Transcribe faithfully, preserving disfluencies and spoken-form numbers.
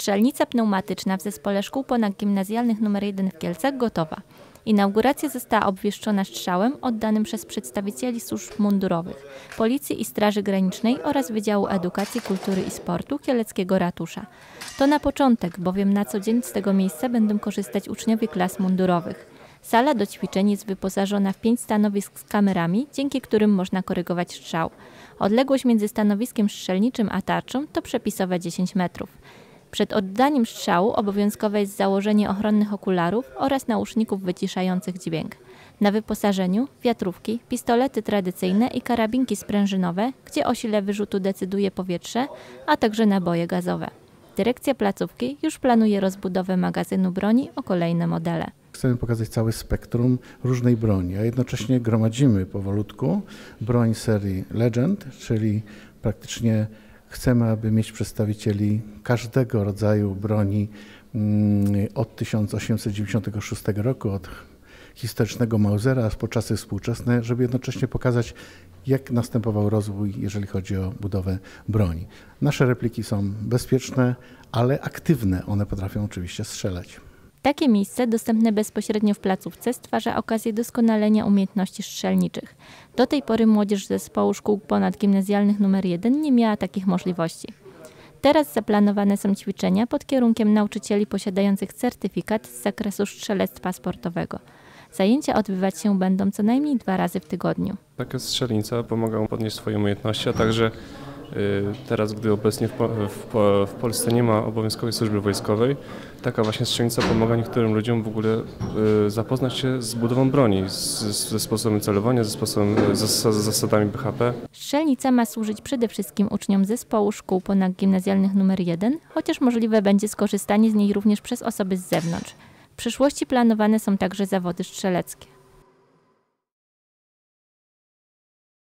Strzelnica pneumatyczna w Zespole Szkół Ponadgimnazjalnych numer jeden w Kielcach gotowa. Inauguracja została obwieszczona strzałem oddanym przez przedstawicieli służb mundurowych, Policji i Straży Granicznej oraz Wydziału Edukacji, Kultury i Sportu Kieleckiego Ratusza. To na początek, bowiem na co dzień z tego miejsca będą korzystać uczniowie klas mundurowych. Sala do ćwiczeń jest wyposażona w pięć stanowisk z kamerami, dzięki którym można korygować strzał. Odległość między stanowiskiem strzelniczym a tarczą to przepisowe dziesięć metrów. Przed oddaniem strzału obowiązkowe jest założenie ochronnych okularów oraz nauszników wyciszających dźwięk. Na wyposażeniu wiatrówki, pistolety tradycyjne i karabinki sprężynowe, gdzie o sile wyrzutu decyduje powietrze, a także naboje gazowe. Dyrekcja placówki już planuje rozbudowę magazynu broni o kolejne modele. Chcemy pokazać całe spektrum różnej broni, a jednocześnie gromadzimy powolutku broń serii Legend, czyli praktycznie chcemy, aby mieć przedstawicieli każdego rodzaju broni od tysiąc osiemset dziewięćdziesiątego szóstego roku, od historycznego Mausera aż po czasy współczesne, żeby jednocześnie pokazać, jak następował rozwój, jeżeli chodzi o budowę broni. Nasze repliki są bezpieczne, ale aktywne. One potrafią oczywiście strzelać. Takie miejsce dostępne bezpośrednio w placówce stwarza okazję doskonalenia umiejętności strzelniczych. Do tej pory młodzież Zespołu Szkół Ponadgimnazjalnych numer jeden nie miała takich możliwości. Teraz zaplanowane są ćwiczenia pod kierunkiem nauczycieli posiadających certyfikat z zakresu strzelectwa sportowego. Zajęcia odbywać się będą co najmniej dwa razy w tygodniu. Taka strzelnica pomaga mu podnieść swoje umiejętności, a także teraz, gdy obecnie w, w, w Polsce nie ma obowiązkowej służby wojskowej, taka właśnie strzelnica pomaga niektórym ludziom w ogóle zapoznać się z budową broni, z, ze sposobem celowania, ze sposobem, z zasadami B H P. Strzelnica ma służyć przede wszystkim uczniom Zespołu Szkół Ponadgimnazjalnych numer jeden, chociaż możliwe będzie skorzystanie z niej również przez osoby z zewnątrz. W przyszłości planowane są także zawody strzeleckie.